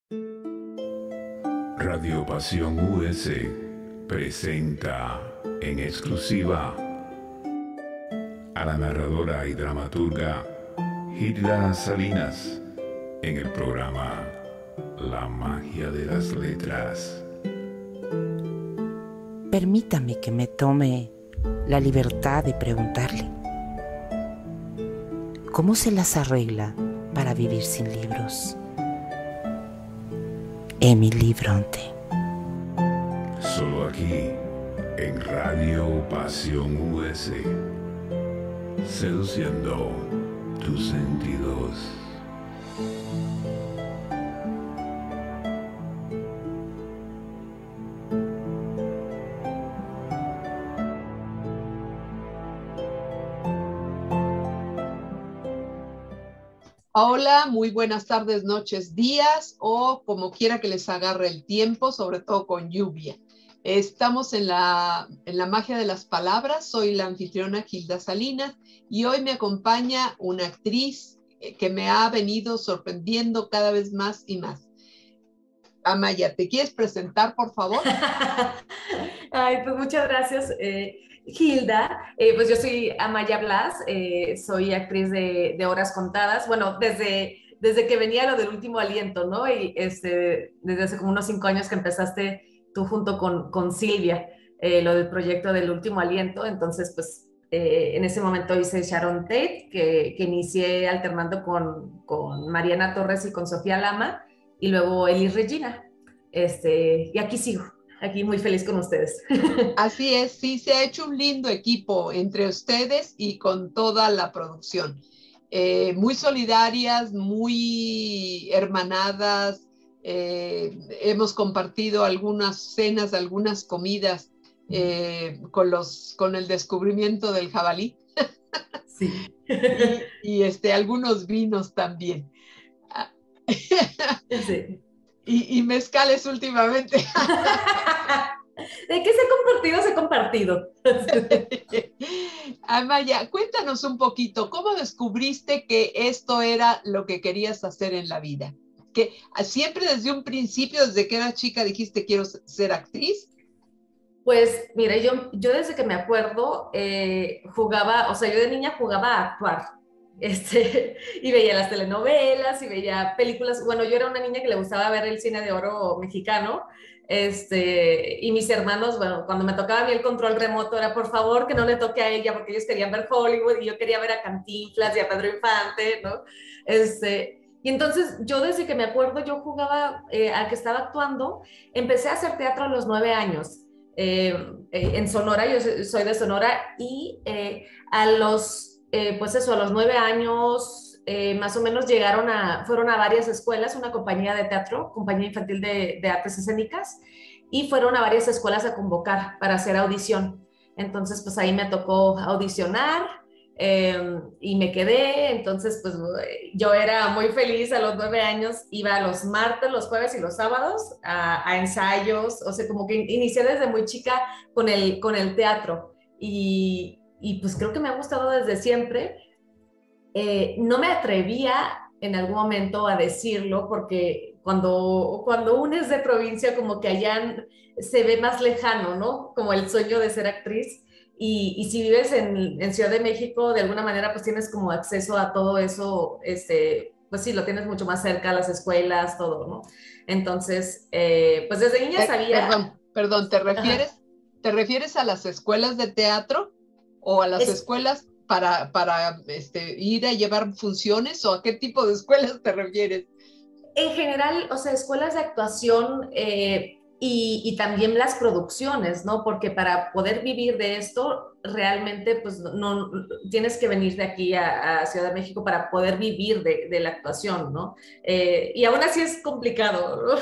Radio Pasión US presenta en exclusiva a la narradora y dramaturga Hilda Salinas en el programa La magia de las letras. Permítame que me tome la libertad de preguntarle, ¿cómo se las arregla para vivir sin libros? Emily Bronte. Solo aquí, en Radio Pasión US, seduciendo tus sentidos. Hola, muy buenas tardes, noches, días o como quiera que les agarre el tiempo, sobre todo con lluvia. Estamos en la magia de las palabras. Soy la anfitriona Hilda Salinas y hoy me acompaña una actriz que me ha venido sorprendiendo cada vez más y más. Amaya, ¿te quieres presentar, por favor? Ay, pues muchas gracias, Hilda. Pues yo soy Amaya Blas, soy actriz de Horas Contadas. Bueno, desde que venía lo del Último Aliento, ¿no? Y desde hace como unos 5 años que empezaste tú junto con Silvia, lo del proyecto del Último Aliento. Entonces, pues en ese momento hice Sharon Tate, que inicié alternando con Mariana Torres y con Sofía Lama, y luego Elis Regina. Y aquí sigo. Aquí muy feliz con ustedes. Así es, sí, se ha hecho un lindo equipo entre ustedes y con toda la producción. Muy solidarias, muy hermanadas. Hemos compartido algunas cenas, algunas comidas con el descubrimiento del jabalí. Sí. y algunos vinos también. Sí. Y mezcales últimamente. ¿De qué se ha compartido? Amaya, cuéntanos un poquito, ¿cómo descubriste que esto era lo que querías hacer en la vida? ¿Que siempre desde un principio, desde que eras chica, dijiste quiero ser actriz? Pues mira, yo desde que me acuerdo jugaba, o sea, yo de niña jugaba a actuar. Y veía las telenovelas y veía películas. Bueno, yo era una niña que le gustaba ver el cine de oro mexicano. Y mis hermanos, bueno, cuando me tocaba a mí el control remoto era por favor que no le toque a ella porque ellos querían ver Hollywood y yo quería ver a Cantinflas y a Pedro Infante, ¿no? Y entonces yo desde que me acuerdo yo jugaba a que estaba actuando. Empecé a hacer teatro a los 9 años en Sonora. Yo soy de Sonora y pues eso, a los 9 años, más o menos fueron a varias escuelas, una compañía de teatro, compañía infantil de artes escénicas, y fueron a varias escuelas a convocar para hacer audición. Entonces, pues ahí me tocó audicionar y me quedé. Entonces, pues yo era muy feliz a los 9 años, iba los martes, los jueves y los sábados a ensayos. O sea, como que inicié desde muy chica con el teatro. Y pues creo que me ha gustado desde siempre. No me atrevía en algún momento a decirlo porque cuando uno es de provincia como que allá se ve más lejano, ¿no? Como el sueño de ser actriz. Y si vives en Ciudad de México, de alguna manera pues tienes como acceso a todo eso, pues sí, lo tienes mucho más cerca, las escuelas, todo, ¿no? Entonces, pues desde niña sabía... Perdón, ¿te refieres a las escuelas de teatro o a las escuelas para ir a llevar funciones, o a qué tipo de escuelas te refieres? En general, o sea, escuelas de actuación y también las producciones, ¿no? Porque para poder vivir de esto, realmente, pues no tienes que venir de aquí a Ciudad de México para poder vivir de la actuación, ¿no? Y aún así es complicado, ¿no?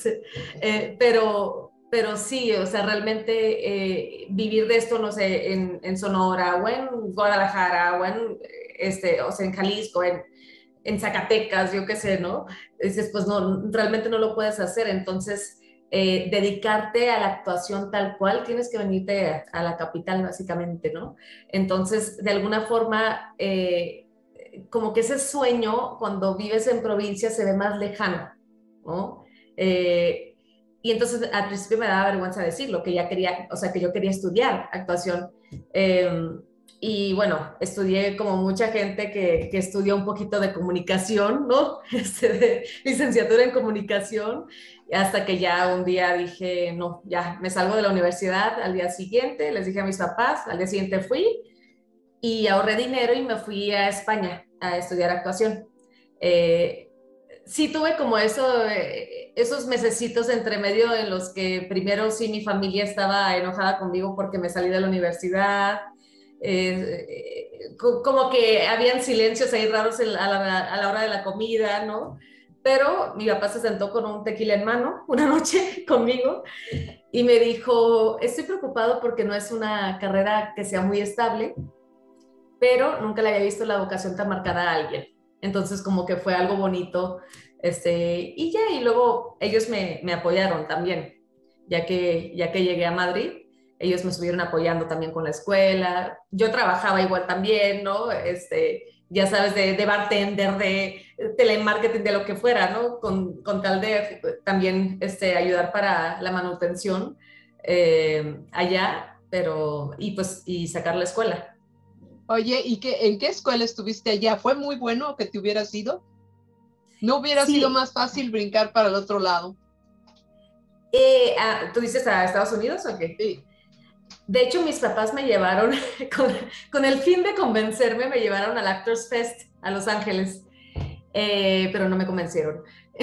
Pero sí, o sea, realmente vivir de esto, no sé, en Sonora o en Guadalajara o sea, en Jalisco, en Zacatecas, yo qué sé, ¿no? Dices, pues no, realmente no lo puedes hacer. Entonces, dedicarte a la actuación tal cual, tienes que venirte a la capital, básicamente, ¿no? Entonces, de alguna forma, como que ese sueño, cuando vives en provincia, se ve más lejano, ¿no? Y entonces al principio me daba vergüenza decirlo, que ya quería, o sea, que yo quería estudiar actuación. Y bueno, estudié como mucha gente que estudia un poquito de comunicación, ¿no? De licenciatura en comunicación, hasta que ya un día dije, no, ya me salgo de la universidad. Al día siguiente les dije a mis papás, al día siguiente fui y ahorré dinero y me fui a España a estudiar actuación. Sí tuve como eso, esos mesecitos entre medio en los que primero sí mi familia estaba enojada conmigo porque me salí de la universidad, como que habían silencios ahí raros a la hora de la comida, ¿no? Pero mi papá se sentó con un tequila en mano una noche conmigo y me dijo, estoy preocupado porque no es una carrera que sea muy estable, pero nunca le había visto la vocación tan marcada a alguien. Entonces como que fue algo bonito, y ya, y luego ellos me apoyaron también, ya que llegué a Madrid, ellos me estuvieron apoyando también con la escuela, yo trabajaba igual también, ¿no? Ya sabes, de bartender, de telemarketing, de lo que fuera, ¿no? Con tal de también ayudar para la manutención allá, pero, y sacar la escuela. Oye, ¿y en qué escuela estuviste allá? ¿Fue muy bueno que te hubieras ido? ¿No hubiera sido más fácil brincar para el otro lado? ¿Tú dices a Estados Unidos o qué? Sí. De hecho, mis papás me llevaron, con el fin de convencerme, me llevaron al Actors Fest a Los Ángeles, pero no me convencieron.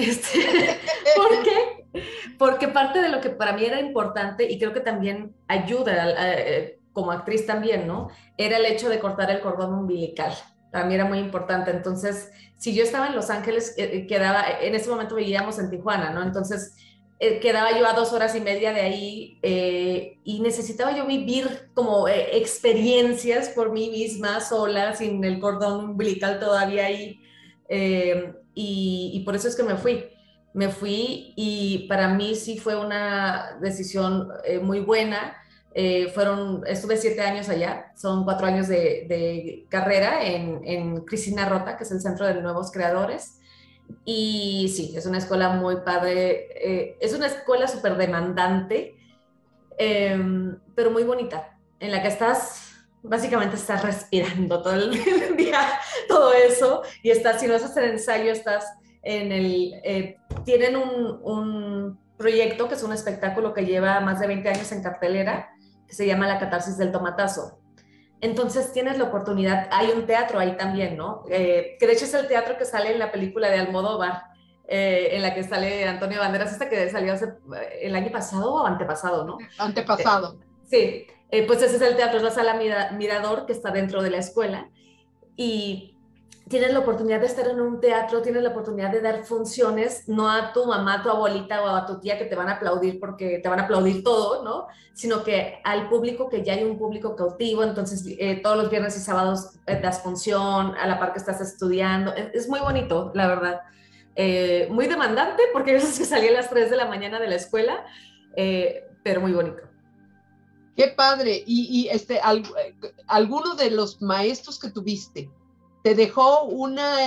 ¿Por qué? Porque parte de lo que para mí era importante, y creo que también ayuda como actriz también, ¿no? Era el hecho de cortar el cordón umbilical. Para mí era muy importante. Entonces, si yo estaba en Los Ángeles, quedaba, en ese momento vivíamos en Tijuana, ¿no? Entonces, quedaba yo a 2 horas y media de ahí, y necesitaba yo vivir como experiencias por mí misma, sola, sin el cordón umbilical todavía ahí. Y por eso es que me fui. Me fui y para mí sí fue una decisión muy buena. Estuve 7 años allá, son 4 años de carrera en Cristina Rota, que es el Centro de Nuevos Creadores. Y sí, es una escuela muy padre, es una escuela súper demandante, pero muy bonita, en la que básicamente estás respirando todo el día, todo eso, y si no haces el ensayo, estás tienen un proyecto que es un espectáculo que lleva más de 20 años en cartelera, que se llama La Catarsis del Tomatazo. Entonces tienes la oportunidad, hay un teatro ahí también, ¿no? Que de hecho es el teatro que sale en la película de Almodóvar, en la que sale Antonio Banderas, esta que salió el año pasado o antepasado, ¿no? Antepasado. Sí, pues ese es el teatro, es la sala Mirador, que está dentro de la escuela, y tienes la oportunidad de estar en un teatro, tienes la oportunidad de dar funciones, no a tu mamá, a tu abuelita o a tu tía que te van a aplaudir porque te van a aplaudir todo, ¿no? Sino que al público, que ya hay un público cautivo, entonces todos los viernes y sábados das función, a la par que estás estudiando, es muy bonito, la verdad. Muy demandante, porque a veces que salía a las 3 de la mañana de la escuela, pero muy bonito. Qué padre. Y alguno de los maestros que tuviste, ¿te dejó una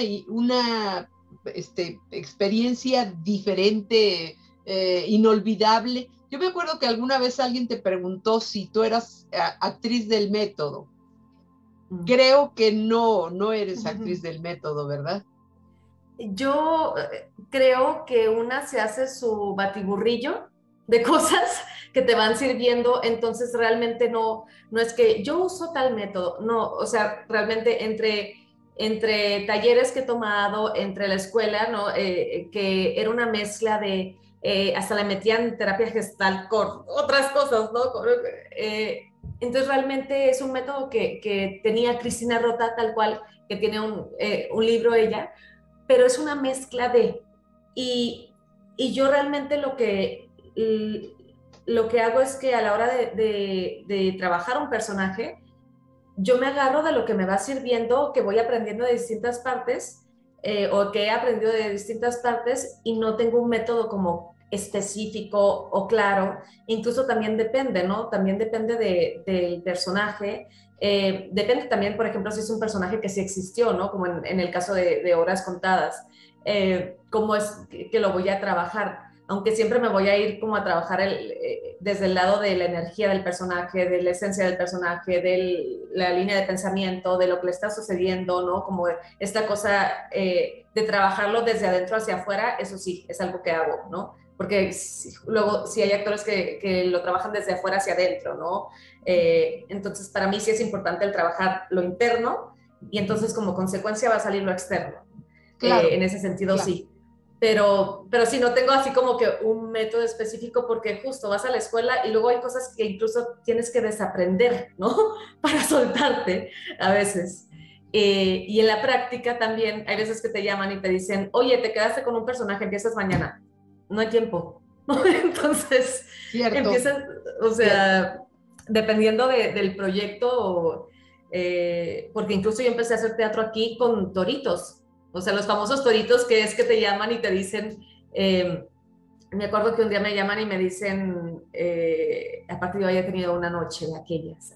experiencia diferente, inolvidable? Yo me acuerdo que alguna vez alguien te preguntó si tú eras actriz del método. Creo que no eres actriz del método, ¿verdad? Yo creo que una se hace su batiburrillo de cosas que te van sirviendo, entonces realmente no es que yo uso tal método, no, o sea, realmente entre talleres que he tomado, entre la escuela, ¿no? Que era una mezcla de, hasta le metían terapia gestal con otras cosas, ¿no? Entonces realmente es un método que tenía Cristina Rota, tal cual, que tiene un libro ella, pero es una mezcla y yo realmente lo que hago es que a la hora de trabajar un personaje, yo me agarro de lo que me va sirviendo, que voy aprendiendo de distintas partes, o que he aprendido de distintas partes, y no tengo un método como específico o claro. Incluso también depende, ¿no? También depende del personaje. Depende también, por ejemplo, si es un personaje que sí existió, ¿no? Como en el caso de Horas Contadas, cómo es que lo voy a trabajar. aunque siempre me voy a ir como a trabajar desde el lado de la energía del personaje, de la esencia del personaje, de la línea de pensamiento, de lo que le está sucediendo, ¿no? Como esta cosa de trabajarlo desde adentro hacia afuera, eso sí, es algo que hago, ¿no? Porque luego sí hay actores que lo trabajan desde afuera hacia adentro, ¿no? Entonces, para mí sí es importante el trabajar lo interno y entonces como consecuencia va a salir lo externo. Claro, en ese sentido, claro. sí. Pero sí, no tengo así como que un método específico porque justo vas a la escuela y luego hay cosas que incluso tienes que desaprender, ¿no? Para soltarte a veces. Y en la práctica también hay veces que te llaman y te dicen, oye, te quedaste con un personaje, empiezas mañana. No hay tiempo, ¿no? Entonces, Cierto. empiezas, o sea, dependiendo del proyecto, porque incluso yo empecé a hacer teatro aquí con toritos. O sea, los famosos toritos que es que te llaman y te dicen, me acuerdo que un día me llaman y me dicen, aparte yo había tenido una noche de aquellas.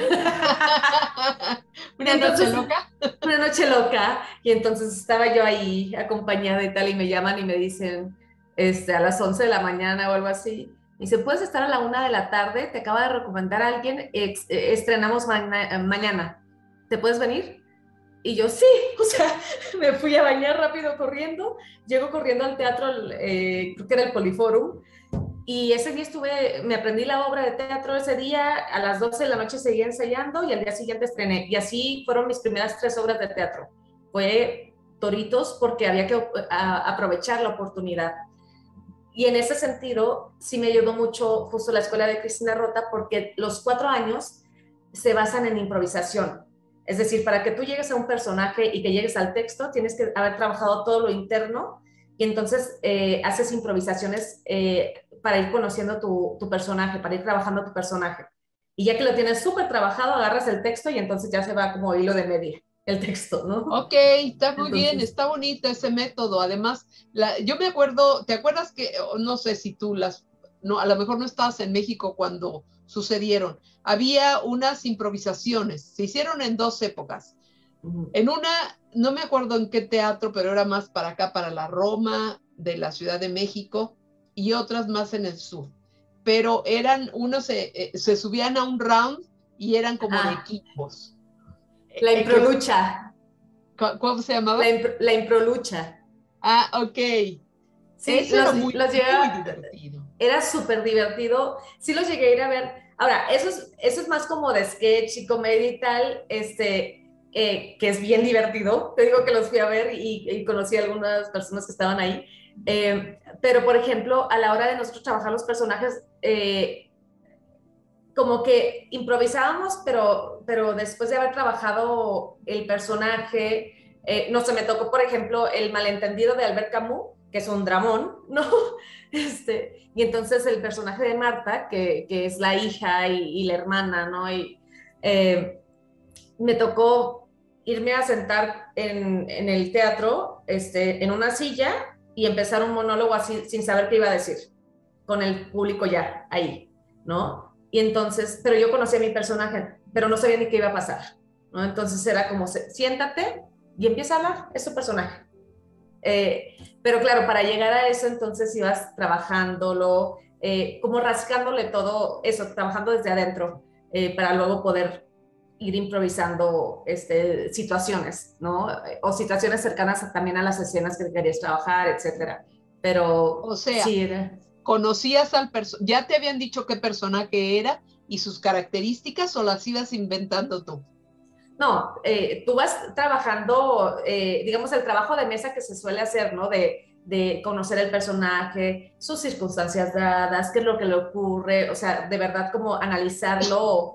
¿Una noche loca? Una noche loca, y entonces estaba yo ahí acompañada y tal, y me llaman y me dicen, a las 11 de la mañana o algo así, me dice, ¿puedes estar a la 1 de la tarde? Te acaba de recomendar a alguien, estrenamos mañana, ¿te puedes venir? Y yo, sí, o sea, me fui a bañar rápido corriendo, llego corriendo al teatro, creo que era el Poliforum, y ese día me aprendí la obra de teatro ese día, a las 12 de la noche seguía ensayando y al día siguiente estrené, y así fueron mis primeras 3 obras de teatro. Fue toritos porque había que aprovechar la oportunidad. Y en ese sentido, sí me ayudó mucho justo la escuela de Cristina Rota porque los 4 años se basan en improvisación. Es decir, para que tú llegues a un personaje y que llegues al texto, tienes que haber trabajado todo lo interno y entonces haces improvisaciones para ir conociendo tu personaje, para ir trabajando tu personaje. Y ya que lo tienes súper trabajado, agarras el texto y entonces ya se va como hilo de media el texto, ¿no? Ok, está muy bien, está bonito ese método. Además, yo me acuerdo, ¿te acuerdas que, no sé si tú no, a lo mejor no estabas en México cuando sucedieron? Había unas improvisaciones, se hicieron en 2 épocas. En una, no me acuerdo en qué teatro, pero era más para acá, para la Roma de la Ciudad de México, y otras más en el sur. Pero unos se subían a un round y eran como de equipos. La improlucha. ¿Cómo se llamaba? La improlucha. Ah, ok. Sí, eso era muy divertido. Era súper divertido. Sí los llegué a ir a ver. Ahora, eso es más como de sketch y comedia y tal, que es bien divertido. Te digo que los fui a ver y conocí a algunas personas que estaban ahí. Pero, por ejemplo, a la hora de nosotros trabajar los personajes, como que improvisábamos, pero después de haber trabajado el personaje, no se me tocó, por ejemplo, el malentendido de Albert Camus, que es un dramón, ¿no? Y entonces el personaje de Marta, que es la hija y la hermana, ¿no? Y me tocó irme a sentar en el teatro, en una silla y empezar un monólogo así, sin saber qué iba a decir, con el público ya ahí, ¿no? Y entonces, pero yo conocía a mi personaje, pero no sabía ni qué iba a pasar, ¿no? Entonces era como, siéntate y empieza a hablar, es tu personaje. Pero claro, para llegar a eso, entonces ibas trabajándolo, como rascándole todo eso, trabajando desde adentro, para luego poder ir improvisando situaciones, ¿no? O situaciones cercanas también a las escenas que querías trabajar, etcétera. Pero, o sea, sí, ¿conocías al personaje? ¿Ya te habían dicho qué personaje era y sus características o las ibas inventando tú? No, tú vas trabajando, digamos, el trabajo de mesa que se suele hacer, ¿no? De conocer el personaje, sus circunstancias dadas, qué es lo que le ocurre, o sea, de verdad como analizarlo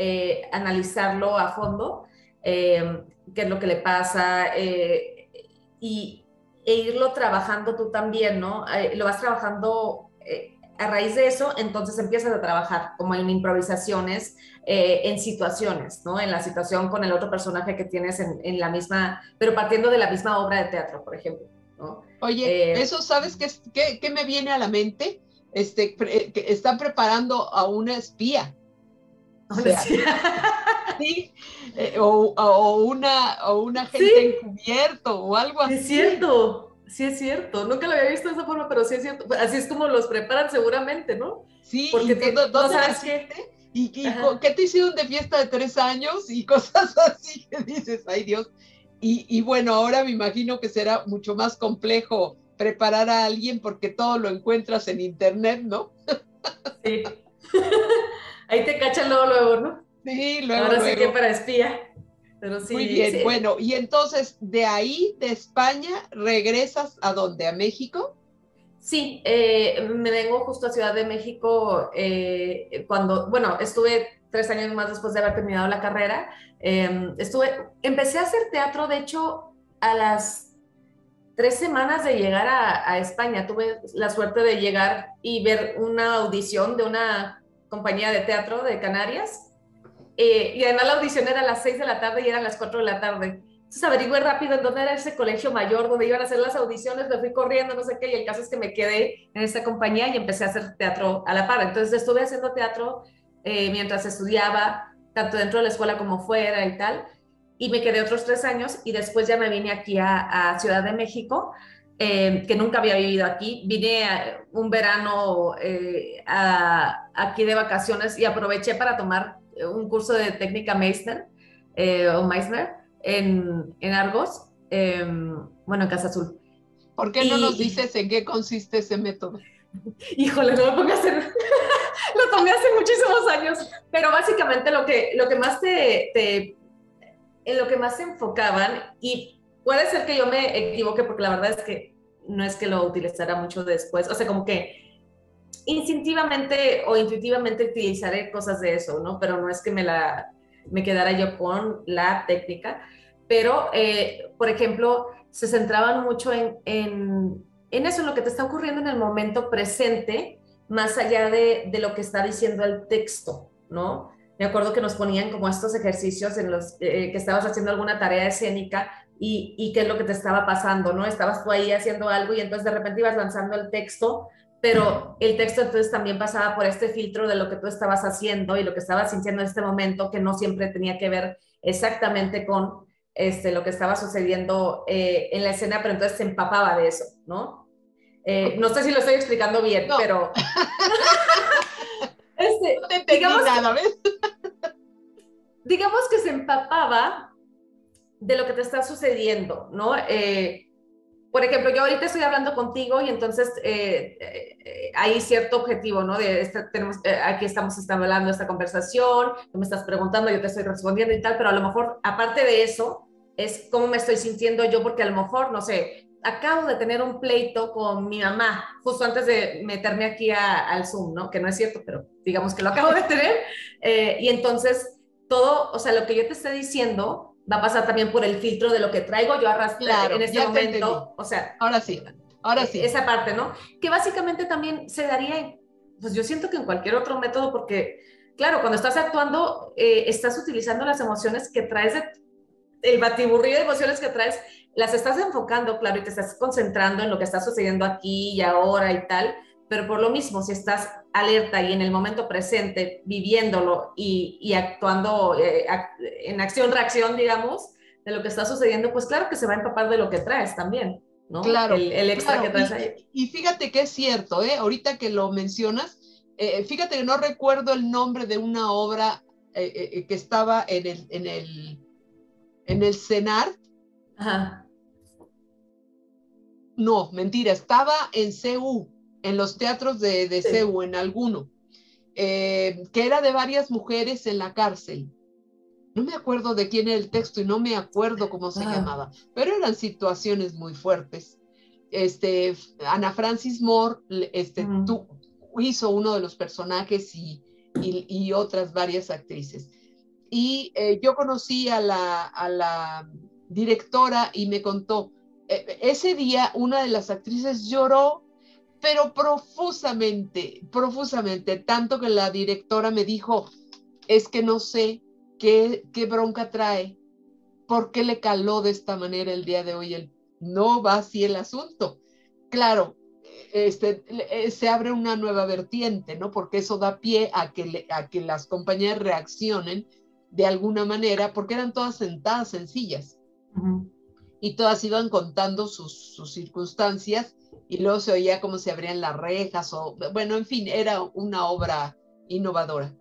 a fondo, qué es lo que le pasa, e irlo trabajando tú también, ¿no? Lo vas trabajando a raíz de eso, entonces empiezas a trabajar como en improvisaciones, en situaciones, ¿no? En la situación con el otro personaje que tienes en la misma, pero partiendo de la misma obra de teatro, por ejemplo, ¿no? Oye, eso, ¿sabes qué me viene a la mente? Que están preparando a una espía. O sea, sí, o una agente encubierto o algo así. Es cierto. Sí es cierto, nunca lo había visto de esa forma, pero sí es cierto. Así es como los preparan seguramente, ¿no? Sí, Porque y no ¿dónde sabes naciste? qué. ¿Qué te hicieron de fiesta de 3 años? Y cosas así que dices, ay Dios. Y bueno, ahora me imagino que será mucho más complejo preparar a alguien porque todo lo encuentras en internet, ¿no? Sí. Ahí te cachan luego, luego, ¿no? Sí, luego, Ahora sí que luego. para espía. Pero Muy sí, bien, sí. bueno, y entonces de ahí, de España, ¿regresas a dónde? ¿A México? Sí, me vengo justo a Ciudad de México cuando, bueno, estuve 3 años más después de haber terminado la carrera. Empecé a hacer teatro, de hecho, a las 3 semanas de llegar a España. Tuve la suerte de llegar y ver una audición de una compañía de teatro de Canarias. Y además la audición era a las 6 de la tarde y eran las 4 de la tarde. Entonces averigüé rápido en dónde era ese colegio mayor donde iban a hacer las audiciones, me fui corriendo, no sé qué, y el caso es que me quedé en esta compañía y empecé a hacer teatro a la par. Entonces estuve haciendo teatro mientras estudiaba, tanto dentro de la escuela como fuera y tal, y me quedé otros 3 años y después ya me vine aquí a Ciudad de México, que nunca había vivido aquí. Vine un verano aquí de vacaciones y aproveché para tomar un curso de técnica Meissner o Meissner en Argos, bueno, en Casa Azul. ¿Por qué no nos Y, dices en qué consiste ese método? híjole, no me pongas a hacer, lo tomé hace muchísimos años, pero básicamente lo que más en lo que más se enfocaban, y puede ser que yo me equivoque porque la verdad es que no es que lo utilizara mucho después, o sea, como que instintivamente o intuitivamente utilizaré cosas de eso, ¿no? Pero no es que me quedara yo con la técnica, pero, por ejemplo, se centraban mucho en eso, en lo que te está ocurriendo en el momento presente, más allá de lo que está diciendo el texto, ¿no? Me acuerdo que nos ponían como estos ejercicios en los que estabas haciendo alguna tarea escénica y qué es lo que te estaba pasando, ¿no? Estabas tú ahí haciendo algo y entonces de repente ibas lanzando el texto, pero el texto entonces también pasaba por este filtro de lo que tú estabas haciendo y lo que estabas sintiendo en este momento, que no siempre tenía que ver exactamente con lo que estaba sucediendo en la escena, pero entonces se empapaba de eso, ¿no? No sé si lo estoy explicando bien, No, pero no te entendí digamos, nada, ¿ves? digamos que se empapaba de lo que te está sucediendo, ¿no? Por ejemplo, yo ahorita estoy hablando contigo y entonces hay cierto objetivo, ¿no? Aquí estamos hablando esta conversación, tú me estás preguntando, yo te estoy respondiendo y tal, pero a lo mejor, aparte de eso, es cómo me estoy sintiendo yo, porque a lo mejor, no sé, acabo de tener un pleito con mi mamá, justo antes de meterme aquí al Zoom, ¿no? Que no es cierto, pero digamos que lo acabo de tener. Y entonces, todo, o sea, lo que yo te estoy diciendo va a pasar también por el filtro de lo que traigo yo en Claro, este ya te entendí. momento, o sea, Ahora sí, ahora sí. esa parte, ¿no? Que básicamente también se daría, pues yo siento que en cualquier otro método, porque, claro, cuando estás actuando, estás utilizando las emociones que traes, el batiburrillo de emociones que traes, las estás enfocando, claro, y te estás concentrando en lo que está sucediendo aquí y ahora y tal, pero por lo mismo, si estás alerta y en el momento presente, viviéndolo y actuando en acción-reacción, digamos, de lo que está sucediendo, pues claro que se va a empapar de lo que traes también, ¿no? Claro, El extra que claro. traes ahí. Y fíjate que es cierto, ¿eh? Ahorita que lo mencionas, fíjate que no recuerdo el nombre de una obra que estaba en el CENAR. Ajá. No, mentira, estaba en CU, en los teatros de Sí. CU, en alguno, que era de varias mujeres en la cárcel. No me acuerdo de quién era el texto y no me acuerdo cómo se Ajá. llamaba, pero eran situaciones muy fuertes. Ana Francis Moore Uh-huh. hizo uno de los personajes y otras varias actrices. Y yo conocí a la directora y me contó, ese día una de las actrices lloró, pero profusamente, profusamente, tanto que la directora me dijo, es que no sé qué bronca trae, por qué le caló de esta manera el día de hoy. No va así el asunto. Claro, se abre una nueva vertiente, ¿no? Porque eso da pie a que las compañías reaccionen de alguna manera, porque eran todas sentadas en sillas. Uh-huh. y todas iban contando sus circunstancias y luego se oía cómo se abrían las rejas o, bueno, en fin, era una obra innovadora.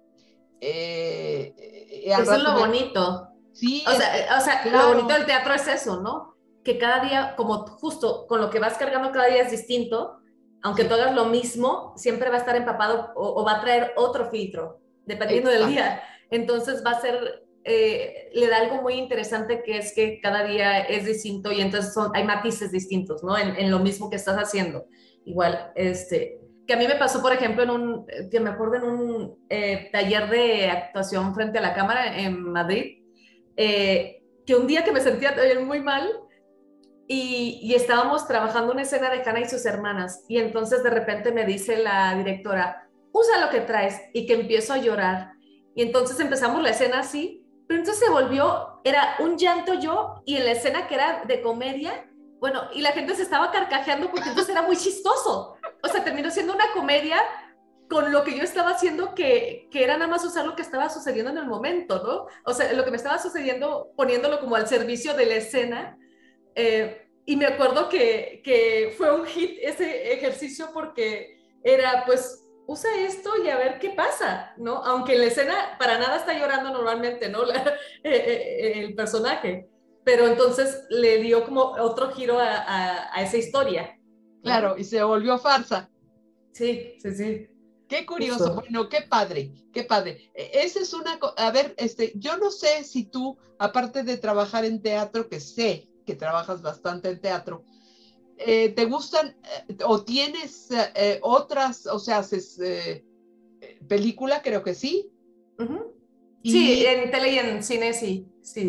Eso es lo bonito. Sí. O sea, claro. Lo bonito del teatro es eso, ¿no? Que cada día, como justo con lo que vas cargando cada día es distinto, aunque tú hagas lo mismo, siempre va a estar empapado o va a traer otro filtro, dependiendo del día. Entonces va a ser, le da algo muy interesante que es que cada día es distinto y entonces hay matices distintos, ¿no? En lo mismo que estás haciendo. Igual, que a mí me pasó, por ejemplo, que me acuerdo en un taller de actuación frente a la cámara en Madrid, que un día que me sentía también muy mal y estábamos trabajando una escena de Hannah y sus hermanas y entonces de repente me dice la directora, usa lo que traes, y que empiezo a llorar y entonces empezamos la escena así, pero entonces se volvió, era un llanto yo y en la escena que era de comedia, bueno, y la gente se estaba carcajeando porque entonces era muy chistoso, o sea, terminó siendo una comedia con lo que yo estaba haciendo, que era nada más usar lo que estaba sucediendo en el momento, ¿no? O sea, lo que me estaba sucediendo, poniéndolo como al servicio de la escena. Y me acuerdo que fue un hit ese ejercicio porque era, pues, usa esto y a ver qué pasa, ¿no? Aunque en la escena para nada está llorando normalmente, ¿no? El personaje. Pero entonces le dio como otro giro a esa historia, ¿no? Claro, y se volvió farsa. Sí, sí, sí. Qué curioso, bueno, qué padre, qué padre. Esa es una, a ver, yo no sé si tú, aparte de trabajar en teatro, que sé que trabajas bastante en teatro, ¿te gustan o tienes otras, o sea, haces película? Creo que sí. Uh-huh. Sí, en tele y en cine sí,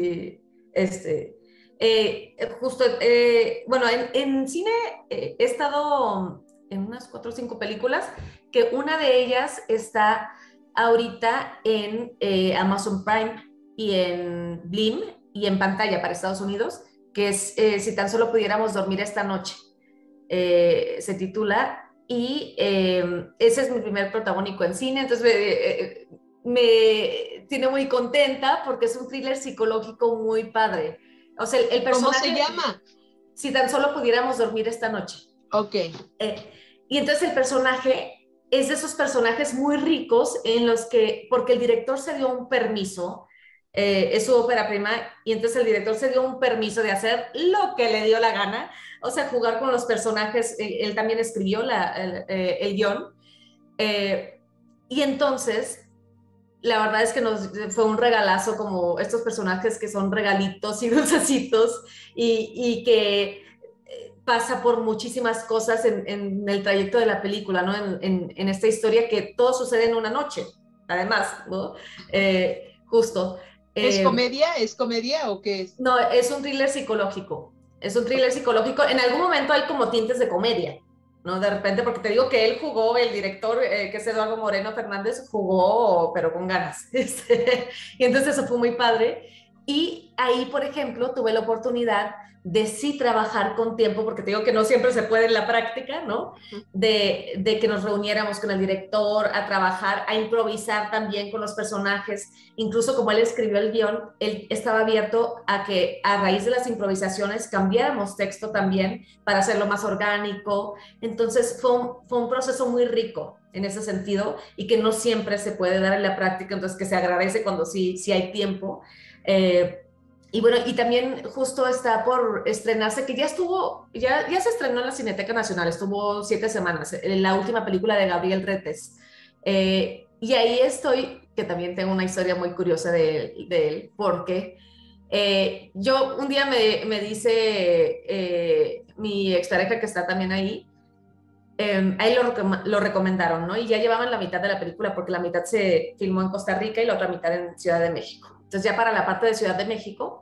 justo, bueno, en cine he estado en unas 4 o 5 películas, que una de ellas está ahorita en Amazon Prime y en Blim y en pantalla para Estados Unidos, que es Si tan solo pudiéramos dormir esta noche, se titula, y ese es mi primer protagónico en cine, entonces me tiene muy contenta porque es un thriller psicológico muy padre. O sea, el personaje... ¿Cómo se llama? Si tan solo pudiéramos dormir esta noche. Ok. Y entonces el personaje es de esos personajes muy ricos en los que, porque el director se dio un permiso, es su ópera prima, y entonces el director se dio un permiso de hacer lo que le dio la gana, o sea, jugar con los personajes, él también escribió el guión, y entonces la verdad es que fue un regalazo, como estos personajes que son regalitos y dulcecitos y que pasa por muchísimas cosas en el trayecto de la película, ¿no? En esta historia que todo sucede en una noche, además, ¿no? Justo. ¿Es comedia? ¿Es comedia o qué es? No, es un thriller psicológico. Es un thriller psicológico. En algún momento hay como tintes de comedia, ¿no? De repente, porque te digo que él jugó, el director, que es Eduardo Moreno Fernández, jugó, pero con ganas. Y entonces eso fue muy padre. Y ahí, por ejemplo, tuve la oportunidad de sí trabajar con tiempo, porque te digo que no siempre se puede en la práctica, ¿no? De que nos reuniéramos con el director a trabajar, a improvisar también con los personajes. Incluso como él escribió el guión, él estaba abierto a que a raíz de las improvisaciones cambiáramos texto también para hacerlo más orgánico. Entonces fue un proceso muy rico en ese sentido y que no siempre se puede dar en la práctica, entonces que se agradece cuando sí hay tiempo. Y bueno, y también justo está por estrenarse, que ya se estrenó en la Cineteca Nacional, estuvo 7 semanas, la última película de Gabriel Retes. Y ahí estoy, que también tengo una historia muy curiosa de él, porque yo un día me dice mi expareja, que está también ahí, a él lo recomendaron, ¿no? Y ya llevaban la mitad de la película, porque la mitad se filmó en Costa Rica y la otra mitad en Ciudad de México. Entonces ya para la parte de Ciudad de México,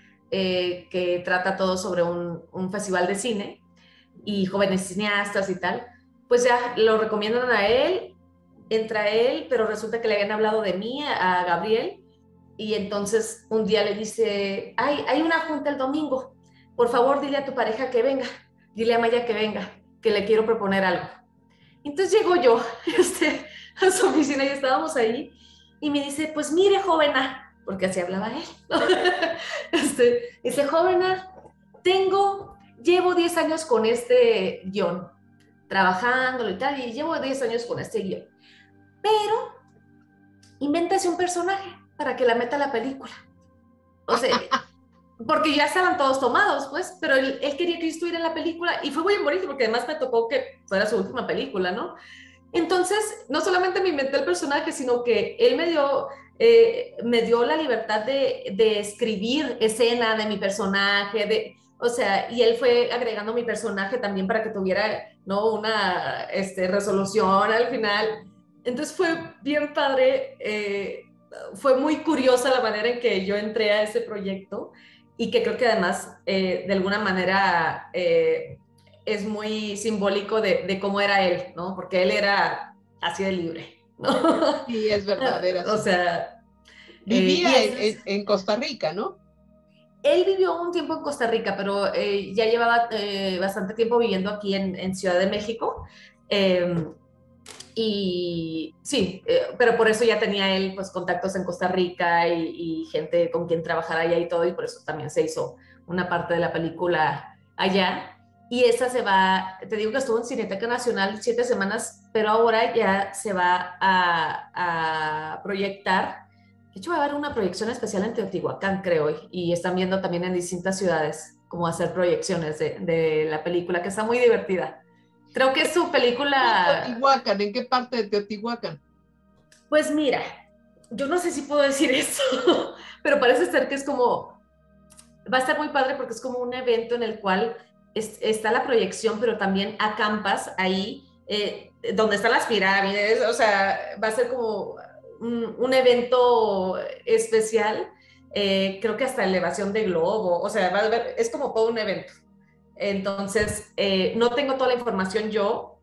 que trata todo sobre un festival de cine y jóvenes cineastas y tal, pues ya lo recomiendan a él, entra él, pero resulta que le habían hablado de mí a Gabriel, y entonces un día le dice, hay una junta el domingo, por favor dile a tu pareja que venga, dile a Maya que venga, que le quiero proponer algo. Entonces llego yo a su oficina y estábamos ahí, y me dice, pues mire, jóvena, porque así hablaba él, ¿no? Dice, jóvena, llevo 10 años con este guión, trabajándolo y tal, y llevo 10 años con este guión. Pero invéntase un personaje para que la meta a la película. O sea, porque ya estaban todos tomados, pues, pero él quería que yo estuviera en la película y fue muy bonito porque además me tocó que fuera su última película, ¿no? Entonces, no solamente me inventé el personaje, sino que él me dio la libertad de escribir escena de mi personaje, o sea, y él fue agregando mi personaje también para que tuviera, ¿no? Una resolución al final. Entonces fue bien padre, fue muy curiosa la manera en que yo entré a ese proyecto y que creo que además de alguna manera es muy simbólico de cómo era él, ¿no? Porque él era así de libre, ¿no? Sí, es verdad, era así. O sea... Vivía en Costa Rica, ¿no? Él vivió un tiempo en Costa Rica, pero ya llevaba bastante tiempo viviendo aquí en Ciudad de México. Y sí, pero por eso ya tenía él pues contactos en Costa Rica y gente con quien trabajar allá y todo, y por eso también se hizo una parte de la película allá. Y esa se va, te digo que estuvo en Cineteca Nacional 7 semanas, pero ahora ya se va a proyectar. De hecho, va a haber una proyección especial en Teotihuacán, creo, y están viendo también en distintas ciudades cómo hacer proyecciones de la película, que está muy divertida. Creo que es su película... Teotihuacán, ¿en qué parte de Teotihuacán? Pues mira, yo no sé si puedo decir eso, pero parece ser que es como... Va a estar muy padre porque es como un evento en el cual está la proyección, pero también acampas ahí, donde están las pirámides, o sea, va a ser como un evento especial, creo que hasta elevación de globo, o sea, es como todo un evento. Entonces, no tengo toda la información yo,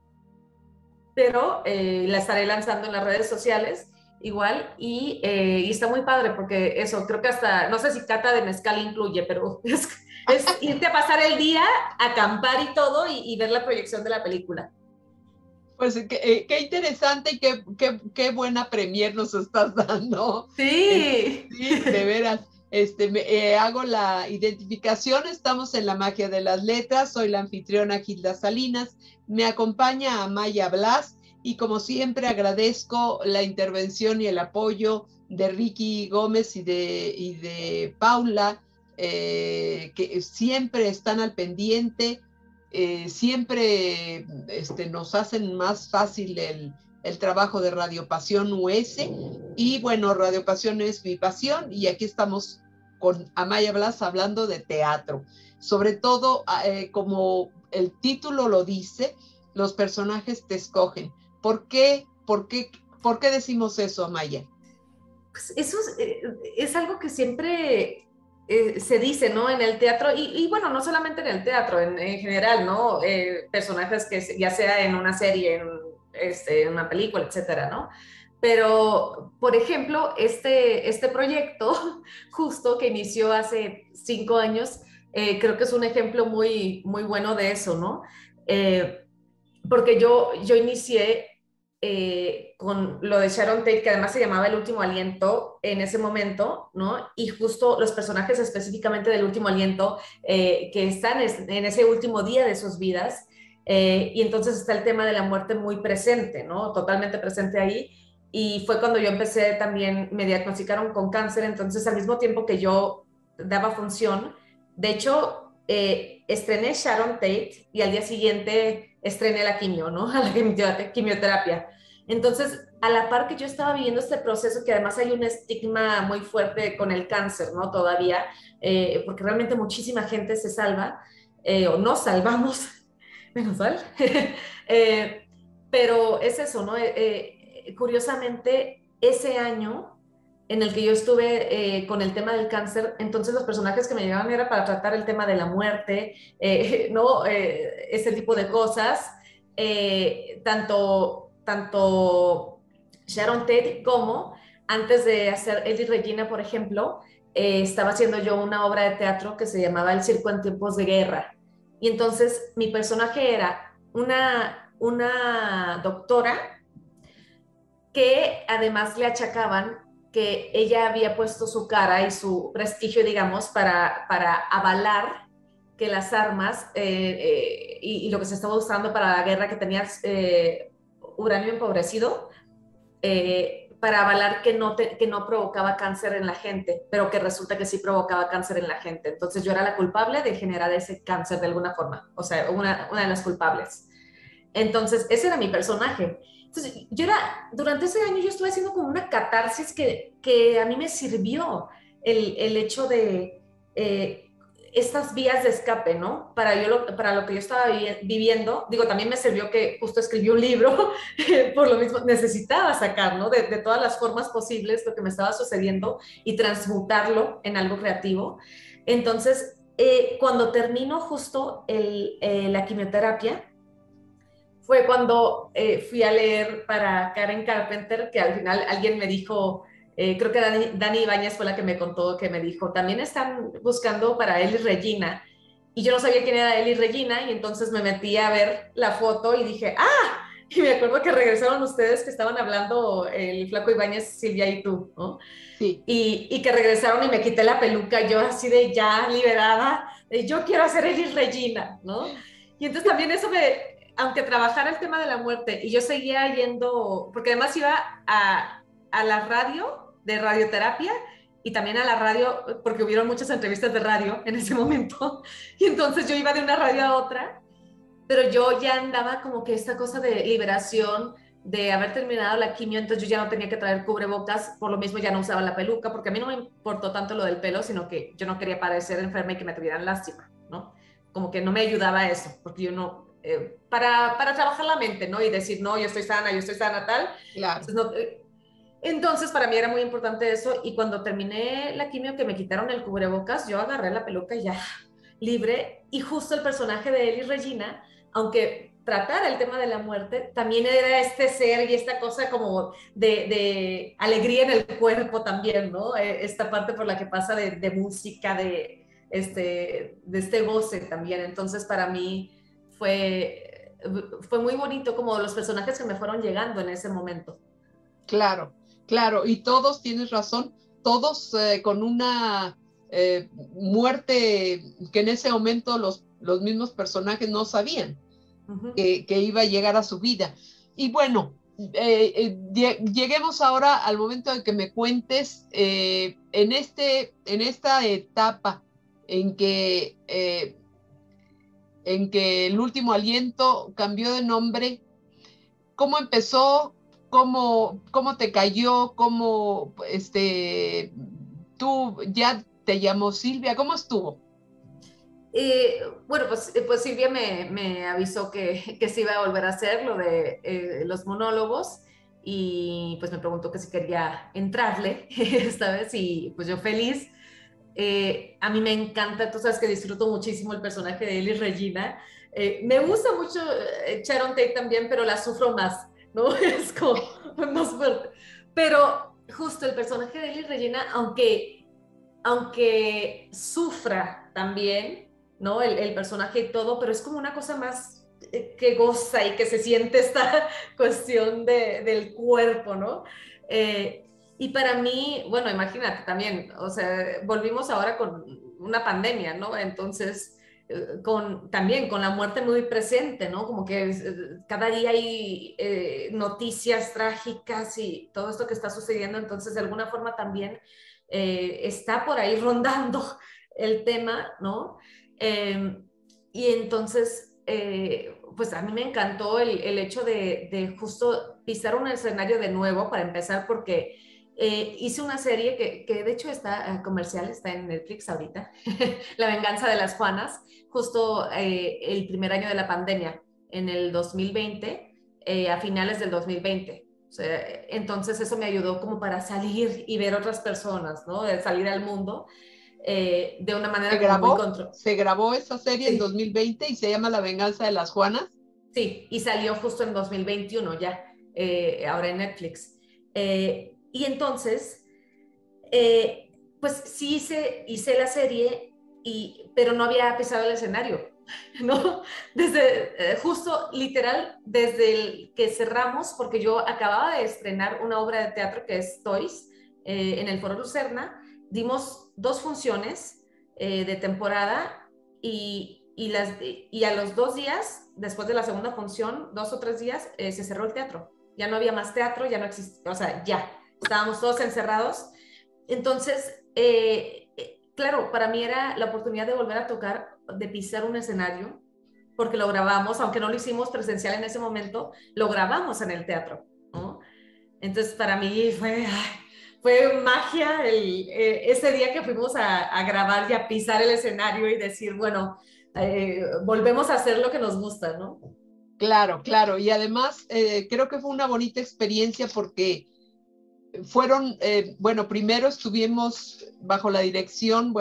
pero la estaré lanzando en las redes sociales igual y está muy padre porque eso, creo que hasta, no sé si cata de mezcal incluye, pero es irte a pasar el día, acampar y todo y ver la proyección de la película. Pues qué interesante y qué buena premier nos estás dando. Sí. Sí, de veras. Hago la identificación, estamos en La Magia de las Letras, soy la anfitriona Gilda Salinas, me acompaña Amaya Blas y como siempre agradezco la intervención y el apoyo de Ricky Gómez y de Paula, que siempre están al pendiente, siempre nos hacen más fácil el trabajo de Radio Pasión US, y bueno, Radio Pasión es mi pasión, y aquí estamos con Amaya Blas hablando de teatro, sobre todo como el título lo dice, los personajes te escogen. ¿Por qué decimos eso, Amaya? Pues eso es algo que siempre se dice, ¿no? En el teatro, y bueno, no solamente en el teatro, en general, ¿no? Personajes que ya sea en una serie, en una película, etcétera, ¿no? Pero, por ejemplo, este proyecto, justo que inició hace 5 años, creo que es un ejemplo muy, muy bueno de eso, ¿no? Porque yo inicié con lo de Sharon Tate, que además se llamaba El Último Aliento en ese momento, ¿no? Y justo los personajes específicamente del Último Aliento que están en ese último día de sus vidas, y entonces está el tema de la muerte muy presente, ¿no? Totalmente presente ahí. Y fue cuando yo empecé también, me diagnosticaron con cáncer, entonces al mismo tiempo que yo daba función, de hecho, estrené Sharon Tate y al día siguiente estrené la quimio, ¿no? A la quimioterapia. Entonces, a la par que yo estaba viviendo este proceso, que además hay un estigma muy fuerte con el cáncer, ¿no? Todavía, porque realmente muchísima gente se salva, o nos salvamos, menos mal. Pero es eso, ¿no? Curiosamente, ese año en el que yo estuve con el tema del cáncer, entonces los personajes que me llegaban era para tratar el tema de la muerte, ¿no? Ese tipo de cosas. Tanto Sharon Tate como antes de hacer Eddie Regina, por ejemplo, estaba haciendo yo una obra de teatro que se llamaba El Circo en Tiempos de Guerra. Y entonces mi personaje era una doctora que además le achacaban que ella había puesto su cara y su prestigio, digamos, para avalar que las armas y lo que se estaba usando para la guerra, que tenía uranio empobrecido, para avalar que no provocaba cáncer en la gente, pero que resulta que sí provocaba cáncer en la gente. Entonces yo era la culpable de generar ese cáncer de alguna forma, o sea, una de las culpables. Entonces ese era mi personaje. Entonces durante ese año yo estuve haciendo como una catarsis que a mí me sirvió el hecho de estas vías de escape, ¿no? Para lo que yo estaba viviendo, digo, también me sirvió que justo escribí un libro, por lo mismo necesitaba sacar, ¿no? De todas las formas posibles lo que me estaba sucediendo y transmutarlo en algo creativo. Entonces, cuando terminó justo la quimioterapia, fue cuando fui a leer para Karen Carpenter, que al final alguien me dijo, creo que Dani Ibáñez fue la que me contó, que me dijo, también están buscando para Elis Regina, y yo no sabía quién era Elis Regina, y entonces me metí a ver la foto y dije, ¡ah! Y me acuerdo que regresaron ustedes que estaban hablando, el Flaco Ibáñez, Silvia y tú, ¿no? Sí. Y que regresaron y me quité la peluca, yo así de ya liberada, de yo quiero hacer Elis Regina, ¿no? Y entonces también eso aunque trabajara el tema de la muerte, y yo seguía yendo, porque además iba a la radio de radioterapia y también a la radio, porque hubieron muchas entrevistas de radio en ese momento, y entonces yo iba de una radio a otra, pero yo ya andaba como que esta cosa de liberación, de haber terminado la quimio, entonces yo ya no tenía que traer cubrebocas, por lo mismo ya no usaba la peluca, porque a mí no me importó tanto lo del pelo, sino que yo no quería parecer enferma y que me tuvieran lástima, ¿no? Como que no me ayudaba eso, porque yo no... para trabajar la mente, ¿no? Y decir, no, yo estoy sana, tal. Claro. Entonces, para mí era muy importante eso, y cuando terminé la quimio, que me quitaron el cubrebocas, yo agarré la peluca y ya, libre, y justo el personaje de Elis Regina, aunque tratara el tema de la muerte, también era este ser y esta cosa como de alegría en el cuerpo también, ¿no? Esta parte por la que pasa de música, de este goce también. Entonces, para mí fue muy bonito como los personajes que me fueron llegando en ese momento. Claro, claro, y todos, tienes razón, todos con una muerte que en ese momento los mismos personajes no sabían que iba a llegar a su vida. Y bueno, lleguemos ahora al momento de que me cuentes en esta etapa en que el último aliento cambió de nombre. ¿Cómo empezó? ¿Cómo te cayó? ¿Cómo tú ya te llamó Silvia? ¿Cómo estuvo? Bueno, pues Silvia me avisó que se iba a volver a hacer lo de los monólogos, y pues me preguntó que si quería entrarle esta vez, y pues yo feliz. A mí me encanta, tú sabes que disfruto muchísimo el personaje de Elis Regina. Me gusta mucho Sharon Tate también, pero la sufro más, ¿no? Es como más fuerte. Pero justo el personaje de Elis Regina, aunque sufra también, ¿no? El personaje y todo, pero es como una cosa más que goza y que se siente esta cuestión del cuerpo, ¿no? Y para mí, bueno, imagínate también, o sea, volvimos ahora con una pandemia, ¿no? Entonces, también con la muerte muy presente, ¿no? Como que cada día hay noticias trágicas y todo esto que está sucediendo, entonces de alguna forma también está por ahí rondando el tema, ¿no? Y entonces, pues a mí me encantó el hecho de justo pisar un escenario de nuevo para empezar, porque hice una serie que de hecho está comercial, está en Netflix ahorita, La venganza de las Juanas, justo el primer año de la pandemia, en el 2020, a finales del 2020. O sea, entonces eso me ayudó como para salir y ver otras personas, ¿no? De salir al mundo de una manera muy controlada. ¿Se grabó esa serie en 2020 y se llama La venganza de las Juanas? Sí, y salió justo en 2021 ya, ahora en Netflix. Y entonces, pues sí hice la serie, pero no había pisado el escenario, ¿no? Desde, justo literal, desde el que cerramos, porque yo acababa de estrenar una obra de teatro que es Toys, en el Foro Lucerna, dimos 2 funciones de temporada, y a los 2 días, después de la segunda función, 2 o 3 días, se cerró el teatro. Ya no había más teatro, ya no existía, o sea, ya, estábamos todos encerrados. Entonces, claro, para mí era la oportunidad de volver a tocar, de pisar un escenario, porque lo grabamos, aunque no lo hicimos presencial en ese momento, lo grabamos en el teatro, ¿no? Entonces, para mí fue magia ese día que fuimos a grabar y a pisar el escenario y decir, bueno, volvemos a hacer lo que nos gusta, ¿no? Claro, claro. Y además creo que fue una bonita experiencia porque fueron, bueno, primero estuvieron bajo la dirección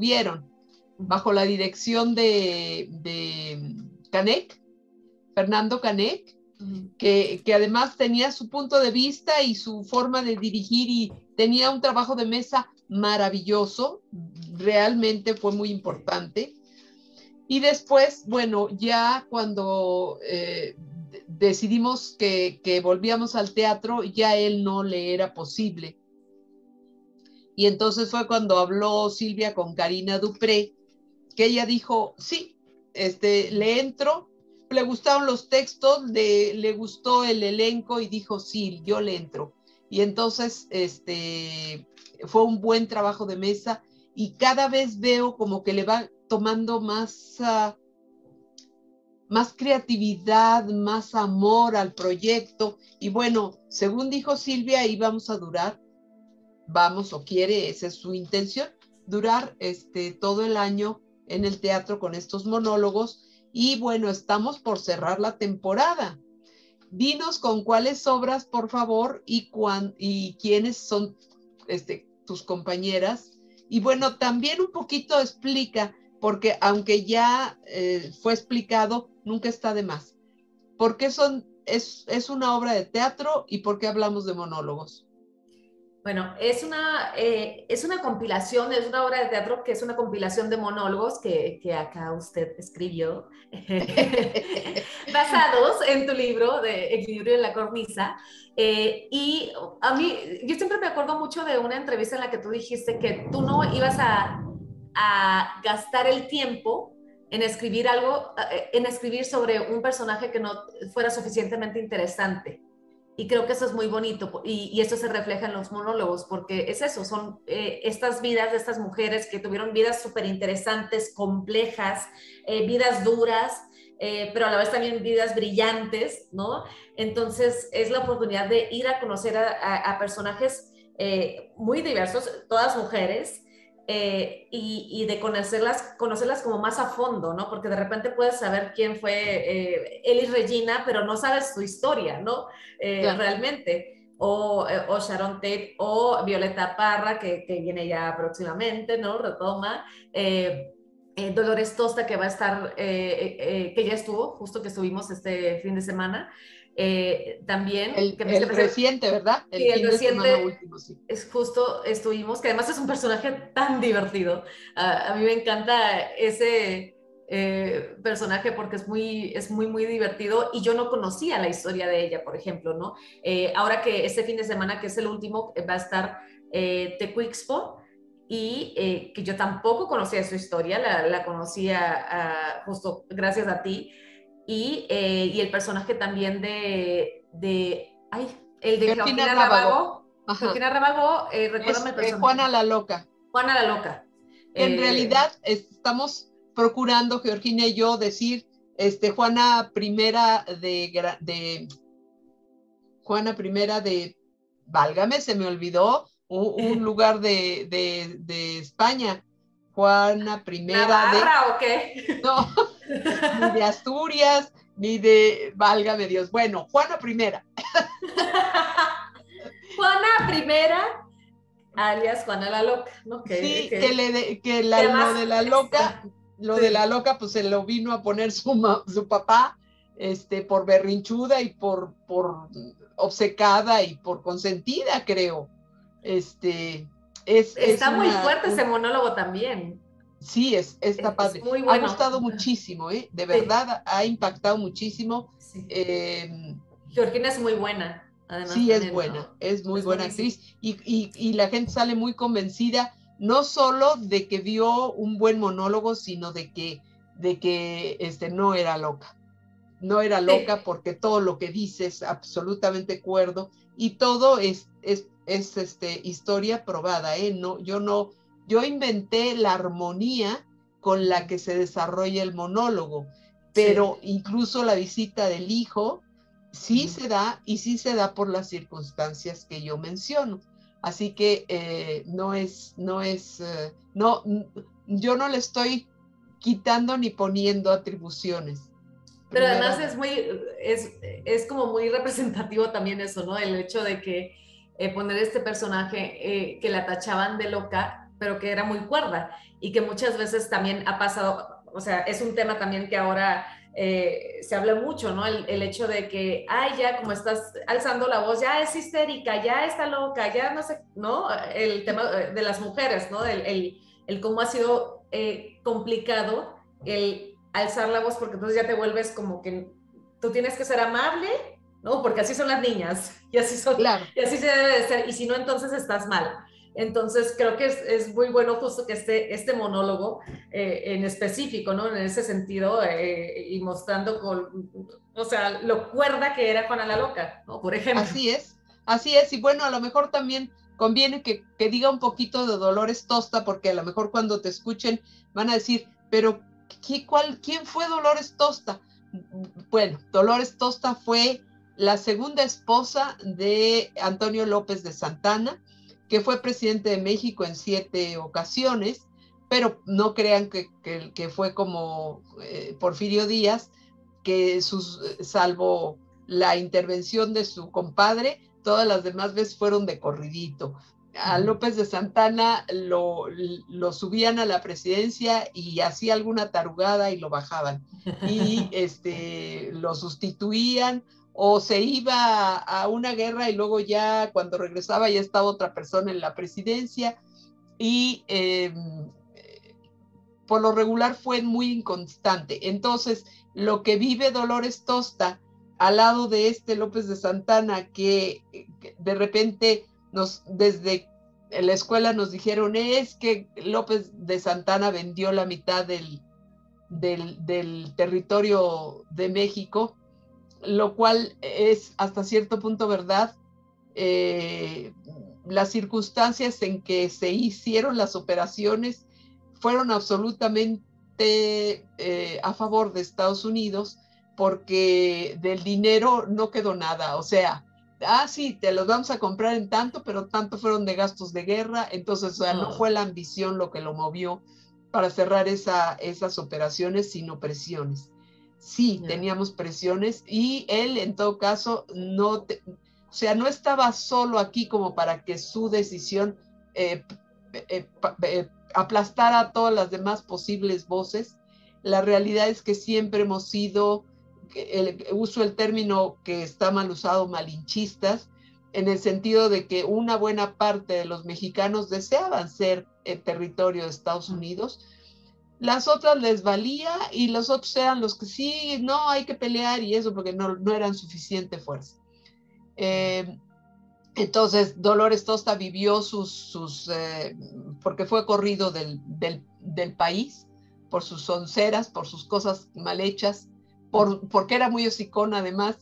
de Canek, Fernando Canek, que además tenía su punto de vista y su forma de dirigir y tenía un trabajo de mesa maravilloso, realmente fue muy importante. Y después, bueno, ya cuando decidimos que volvíamos al teatro, ya él no le era posible. Y entonces fue cuando habló Silvia con Karina Dupré, que ella dijo, sí, le entro, le gustaron los textos, le gustó el elenco y dijo, sí, yo le entro. Y entonces fue un buen trabajo de mesa y cada vez veo como que le va tomando más creatividad, más amor al proyecto. Y bueno, según dijo Silvia, ahí vamos a durar, esa es su intención, durar todo el año en el teatro con estos monólogos. Y bueno, estamos por cerrar la temporada. Dinos con cuáles obras, por favor, y quiénes son tus compañeras. Y bueno, también un poquito explica, porque aunque ya fue explicado, nunca está de más. ¿Por qué es una obra de teatro y por qué hablamos de monólogos? Bueno, es una compilación, es una obra de teatro que es una compilación de monólogos que acá usted escribió, basados en tu libro de Equilibrio en la cornisa. Y a mí, yo siempre me acuerdo mucho de una entrevista en la que tú dijiste que tú no ibas a gastar el tiempo en escribir sobre un personaje que no fuera suficientemente interesante. Y creo que eso es muy bonito y esto se refleja en los monólogos porque es eso, son estas vidas de estas mujeres que tuvieron vidas súper interesantes, complejas, vidas duras, pero a la vez también vidas brillantes, ¿no? Entonces es la oportunidad de ir a conocer a personajes muy diversos, todas mujeres, y de conocerlas como más a fondo, ¿no? Porque de repente puedes saber quién fue Elis Regina, pero no sabes su historia, ¿no? Claro. Realmente. O Sharon Tate, o Violeta Parra, que viene ya próximamente, ¿no? Retoma. Dolores Tosta, que va a estar, que ya estuvo, justo que estuvimos este fin de semana. También el reciente, ¿verdad? El reciente último, sí. Es justo, estuvimos, que además es un personaje tan divertido. A mí me encanta ese personaje porque es muy divertido y yo no conocía la historia de ella, por ejemplo, ¿no? Ahora que este fin de semana, que es el último, va a estar Tecuixpo, y que yo tampoco conocía su historia, la conocía justo gracias a ti. Y el personaje también el de Georgina Rábago. Georgina Rábago, recuérdame el personaje. Juana la Loca. Juana la Loca. En realidad estamos procurando, Georgina y yo, decir Juana Primera válgame, se me olvidó, un lugar de España. Juana Primera ¿Navarra o qué? No, ni de Asturias, ni de, válgame Dios. Bueno, Juana Primera. Juana Primera, alias Juana la Loca, ¿no? Lo de la loca, pues se lo vino a poner su papá, por berrinchuda y por obcecada y por consentida, creo. Está muy fuerte ese monólogo también. Sí, está padre. Muy bueno. Ha gustado muchísimo, de verdad, sí. Ha impactado muchísimo. Sí. Georgina es muy buena, además. Sí, es buena, ¿no? Es muy buena actriz. Y la gente sale muy convencida, no solo de que vio un buen monólogo, sino de que de que no era loca. No era loca porque todo lo que dice es absolutamente cuerdo y todo es historia probada, ¿eh? No, yo inventé la armonía con la que se desarrolla el monólogo, pero incluso la visita del hijo sí se da, y sí se da por las circunstancias que yo menciono. Así que yo no le estoy quitando ni poniendo atribuciones. Pero además es como muy representativo también eso, ¿no? El hecho de que poner este personaje que la tachaban de loca, pero que era muy cuerda y que muchas veces también ha pasado, o sea, es un tema también que ahora se habla mucho, ¿no? El hecho de que, ay, ya como estás alzando la voz, ya es histérica, ya está loca, ya no sé, ¿no? El tema de las mujeres, ¿no? El cómo ha sido complicado el alzar la voz, porque entonces ya te vuelves como que tú tienes que ser amable, ¿no? Porque así son las niñas, y así son, claro. Y así se debe de ser, y si no, entonces estás mal. Entonces creo que es muy bueno justo que este monólogo en específico, ¿no? En ese sentido, y mostrando o sea, lo cuerda que era Juana la Loca, ¿no? Por ejemplo. Así es, y bueno, a lo mejor también conviene que diga un poquito de Dolores Tosta, porque a lo mejor cuando te escuchen van a decir, pero ¿quién fue Dolores Tosta? Bueno, Dolores Tosta fue la segunda esposa de Antonio López de Santana, que fue presidente de México en 7 ocasiones, pero no crean que fue como Porfirio Díaz, que salvo la intervención de su compadre, todas las demás veces fueron de corridito. A López de Santana lo subían a la presidencia y hacía alguna tarugada y lo bajaban. Y lo sustituían, o se iba a una guerra y luego ya cuando regresaba ya estaba otra persona en la presidencia. Y por lo regular fue muy inconstante. Entonces, lo que vive Dolores Tosta al lado de López de Santana, que de repente desde la escuela nos dijeron, es que López de Santana vendió la mitad del territorio de México, lo cual es hasta cierto punto verdad. Las circunstancias en que se hicieron las operaciones fueron absolutamente a favor de Estados Unidos, porque del dinero no quedó nada. O sea, sí, te los vamos a comprar en tanto, pero tanto fueron de gastos de guerra. Entonces, o sea, no fue la ambición lo que lo movió para cerrar esas operaciones, sino presiones. Sí, teníamos presiones, y él en todo caso no estaba solo aquí como para que su decisión aplastara a todas las demás posibles voces. La realidad es que siempre hemos sido, uso el término que está mal usado, malinchistas, en el sentido de que una buena parte de los mexicanos deseaban ser el territorio de Estados Unidos. Las otras les valía, y los otros eran los que sí, no, hay que pelear y eso, porque no eran suficiente fuerza. Entonces Dolores Tosta vivió porque fue corrido del país por sus sonceras, por sus cosas mal hechas, porque era muy hocicona además.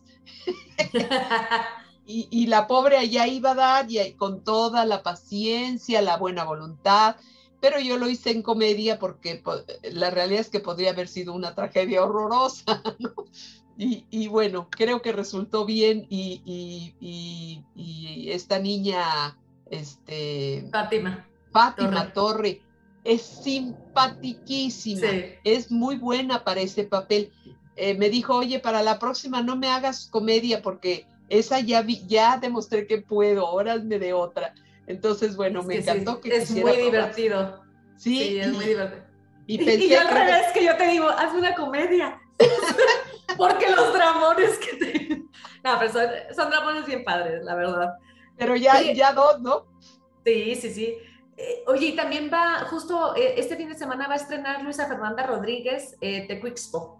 y la pobre allá iba a dar, y con toda la paciencia, la buena voluntad, pero yo lo hice en comedia porque la realidad es que podría haber sido una tragedia horrorosa, ¿no? Y bueno, creo que resultó bien, y esta niña, Fátima Torre, es simpaticísima, sí. Es muy buena para ese papel. Me dijo, oye, para la próxima no me hagas comedia, porque esa ya demostré que puedo, ahora hazme de otra. Entonces, bueno, me encantó que es muy divertido. Sí, es muy divertido. Y yo al revés, que yo te digo, haz una comedia. Porque los dramones que te... No, pero son dramones bien padres, la verdad. Pero ya dos, ¿no? Sí. Oye, y también va, justo este fin de semana va a estrenar Luisa Fernanda Rodríguez, Tecuixpo.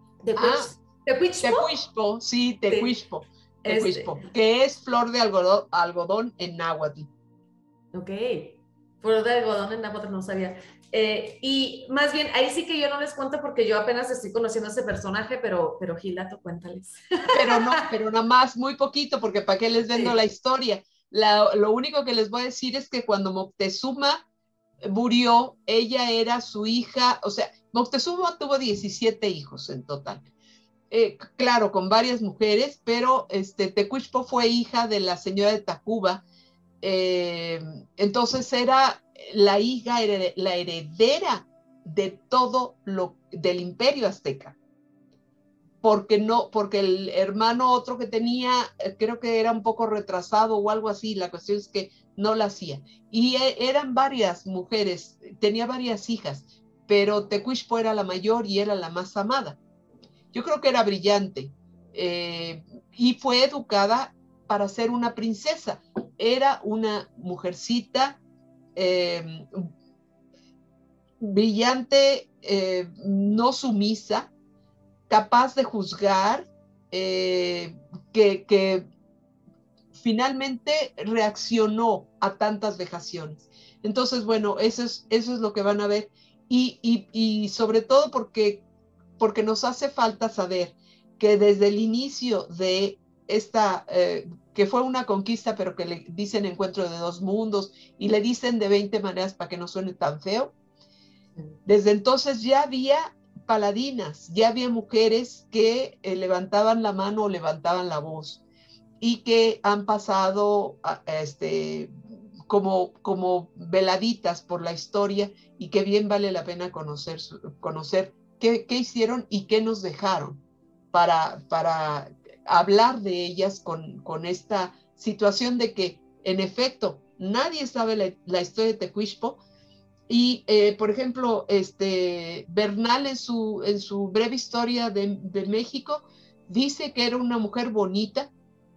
Tecuixpo, sí, Tecuixpo. Que es flor de algodón en náhuatl. Ok, flor de algodón en náhuatl no sabía. Y más bien, ahí sí que yo no les cuento porque yo apenas estoy conociendo a ese personaje, pero Gila, tú cuéntales. Pero nada más, muy poquito, porque para qué les vendo la historia. Lo único que les voy a decir es que cuando Moctezuma murió, ella era su hija, o sea, Moctezuma tuvo 17 hijos en total. Claro, con varias mujeres, pero Tecuichpo fue hija de la señora de Tacuba, entonces era la hija, la heredera de todo del imperio azteca, porque el hermano otro que tenía, creo que era un poco retrasado o algo así, la cuestión es que no la hacía. Y eran varias mujeres, tenía varias hijas, pero Tecuichpo era la mayor y era la más amada. Yo creo que era brillante, y fue educada para ser una princesa. Era una mujercita brillante, no sumisa, capaz de juzgar, que finalmente reaccionó a tantas vejaciones. Entonces, bueno, eso es lo que van a ver. Y sobre todo porque nos hace falta saber que desde el inicio de esta, que fue una conquista, pero que le dicen encuentro de dos mundos y le dicen de 20 maneras para que no suene tan feo, desde entonces ya había paladinas, ya había mujeres que levantaban la mano o levantaban la voz y que han pasado como veladitas por la historia y que bien vale la pena conocer qué hicieron y qué nos dejaron para hablar de ellas con esta situación de que, en efecto, nadie sabe la historia de Tecuichpo. Y, por ejemplo, Bernal en su breve historia de México dice que era una mujer bonita,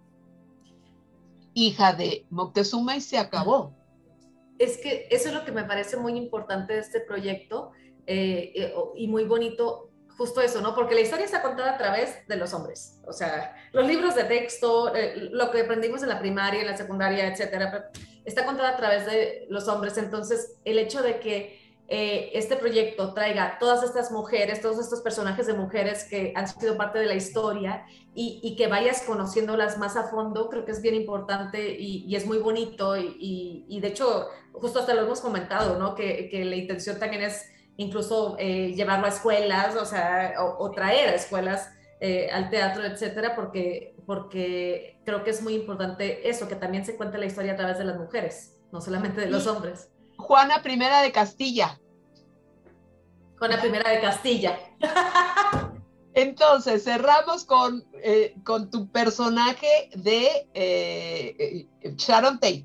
hija de Moctezuma, y se acabó. Es que eso es lo que me parece muy importante de este proyecto, y muy bonito, justo eso, ¿no? Porque la historia está contada a través de los hombres, o sea, los libros de texto, lo que aprendimos en la primaria, en la secundaria, etcétera, está contada a través de los hombres. Entonces, el hecho de que este proyecto traiga todas estas mujeres, todos estos personajes de mujeres que han sido parte de la historia y que vayas conociéndolas más a fondo, creo que es bien importante y es muy bonito y de hecho, justo hasta lo hemos comentado, ¿no? Que la intención también es incluso llevarlo a escuelas, o sea, o traer a escuelas al teatro, etcétera, porque creo que es muy importante eso, que también se cuente la historia a través de las mujeres, no solamente de los hombres. Juana I de Castilla. Juana I de Castilla. Entonces, cerramos con tu personaje de Sharon Tate.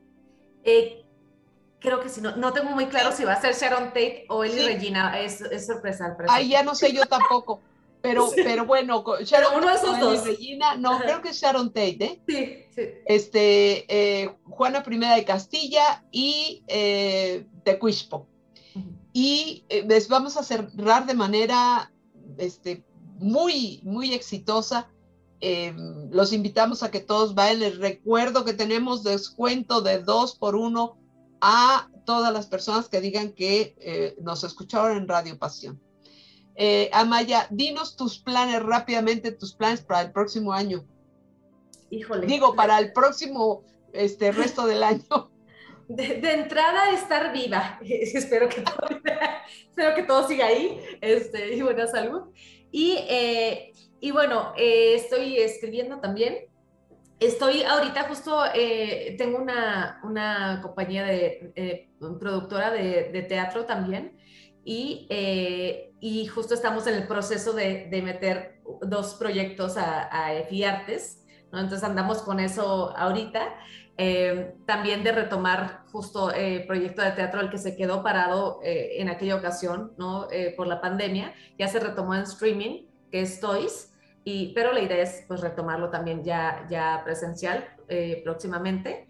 Creo que sí, no tengo muy claro si va a ser Sharon Tate o Eli Regina, es sorpresa al parecer. Ay, ya no sé yo tampoco, pero bueno, Sharon pero uno de esos dos. Regina, no, ajá, creo que es Sharon Tate, ¿eh? Sí. Juana I de Castilla y Tecuichpo. Y les vamos a cerrar de manera muy, muy exitosa. Los invitamos a que todos vayan. Les recuerdo que tenemos descuento de 2 por 1 a todas las personas que digan que nos escucharon en Radio Pasión. Amaya, dinos tus planes rápidamente, tus planes para el próximo año. Híjole. Digo, para el próximo resto del año. De entrada, estar viva. espero que todo siga ahí, y buena salud. Y bueno, estoy escribiendo también. Estoy ahorita justo, tengo una compañía productora de teatro también, y justo estamos en el proceso de meter 2 proyectos a EFI Artes, ¿no? Entonces andamos con eso ahorita. También de retomar justo el proyecto de teatro, el que se quedó parado en aquella ocasión, ¿no? Por la pandemia, ya se retomó en streaming, que es Toys, pero la idea es pues retomarlo también ya presencial próximamente.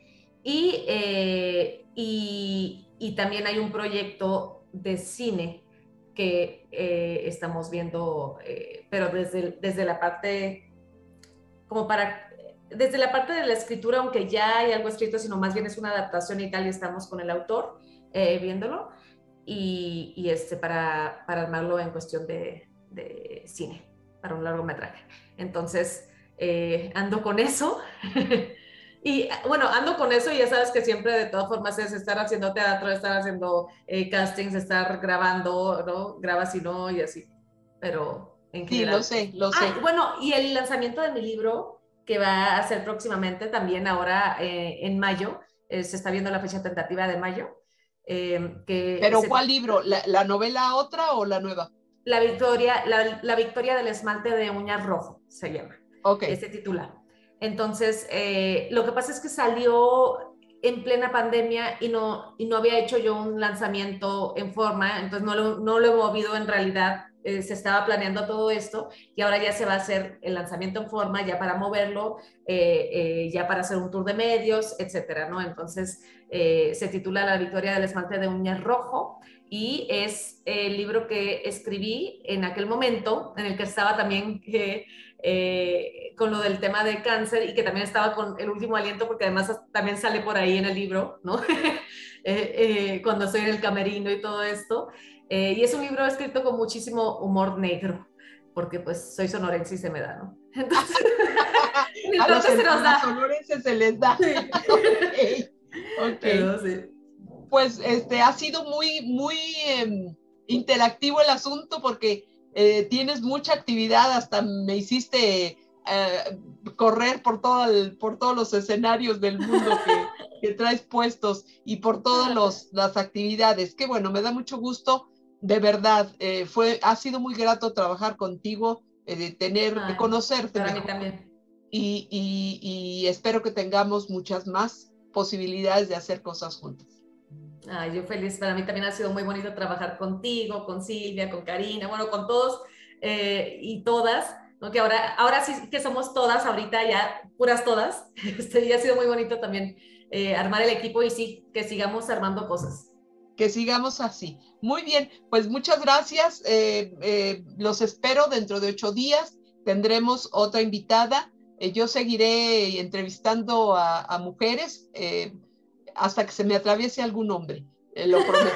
Y también hay un proyecto de cine que estamos viendo, pero desde la parte como desde la parte de la escritura, aunque ya hay algo escrito, sino más bien es una adaptación y tal, y estamos con el autor viéndolo. para armarlo en cuestión de cine, para un largometraje. Entonces, ando con eso. Y bueno, ando con eso y ya sabes que siempre de todas formas es estar haciendo teatro, estar haciendo castings, estar grabando, ¿no? Grabas y no, y así. Pero en general. Sí, lo sé. Bueno, y el lanzamiento de mi libro, que va a ser próximamente, también ahora en mayo, se está viendo la fecha tentativa de mayo. ¿Pero cuál libro? ¿La novela otra o la nueva? La victoria del esmalte de uñas rojo, se llama. Ok. Este titular. Entonces, lo que pasa es que salió en plena pandemia y no había hecho yo un lanzamiento en forma, entonces no lo he movido en realidad. Se estaba planeando todo esto y ahora ya se va a hacer el lanzamiento en forma, ya para moverlo, ya para hacer un tour de medios, etcétera, ¿no? Entonces, se titula La victoria del esmalte de uñas rojo y es el libro que escribí en aquel momento en el que estaba también con lo del tema de cáncer y que también estaba con el último aliento, porque además también sale por ahí en el libro, ¿no? Cuando estoy en el camerino y todo esto. Y es un libro escrito con muchísimo humor negro, porque pues soy sonorense y se me da, ¿no? Entonces se nos da. A los sonorenses se les da. Sí. Ok. Pero, sí. Pues ha sido muy interactivo el asunto porque tienes mucha actividad, hasta me hiciste correr por todos los escenarios del mundo que traes puestos y por todas las actividades. Que bueno, me da mucho gusto, de verdad, ha sido muy grato trabajar contigo, de conocerte para mejor. mí también. Y espero que tengamos muchas más posibilidades de hacer cosas juntas. Yo feliz, para mí también ha sido muy bonito trabajar contigo, con Silvia, con Karina, bueno, con todos y todas, ¿no? Que ahora sí que somos todas, ahorita ya puras todas, y ha sido muy bonito también armar el equipo y sí, que sigamos armando cosas. Que sigamos así. Muy bien, pues muchas gracias, los espero dentro de 8 días, tendremos otra invitada, yo seguiré entrevistando a mujeres, hasta que se me atraviese algún hombre, lo prometo.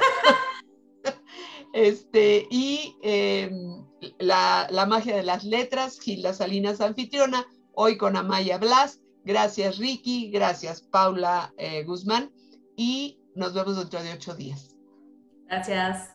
La magia de las letras, Gilda Salinas anfitriona, hoy con Amaya Blas. Gracias Ricky, gracias Paula Guzmán y nos vemos dentro de 8 días. Gracias.